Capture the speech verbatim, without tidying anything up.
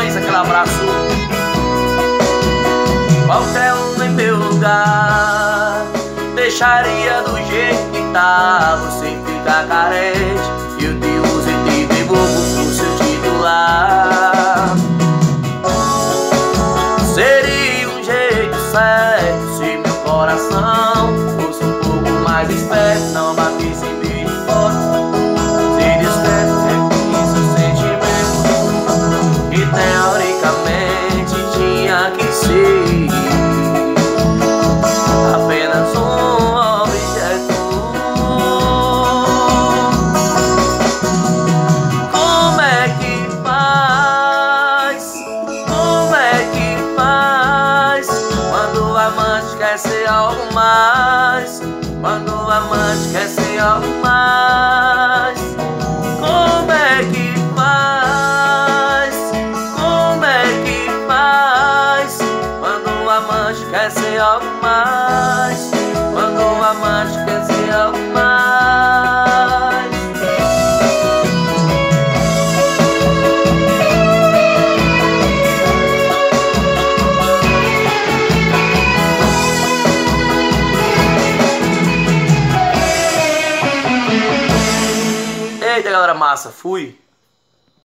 Corações, aquele abraço. Qualquer um em meu lugar deixaria do jeito que tá. Você fica carente e eu te uso e te devolvo pro seu titular. Seria um jeito certo se meu coração fosse um pouco mais esperto, não batesse em beijo forte. Se discreto, reconheça o sentimento que teoricamente tinha que ser apenas um objeto. Como é que faz? Como é que faz quando o amante quer ser algo mais? Quando o amante quer ser algo mais? Como é que faz? Como é que faz quando o amante quer ser algo mais? Quando o amante quer ser algo mais? Eita, galera massa, fui!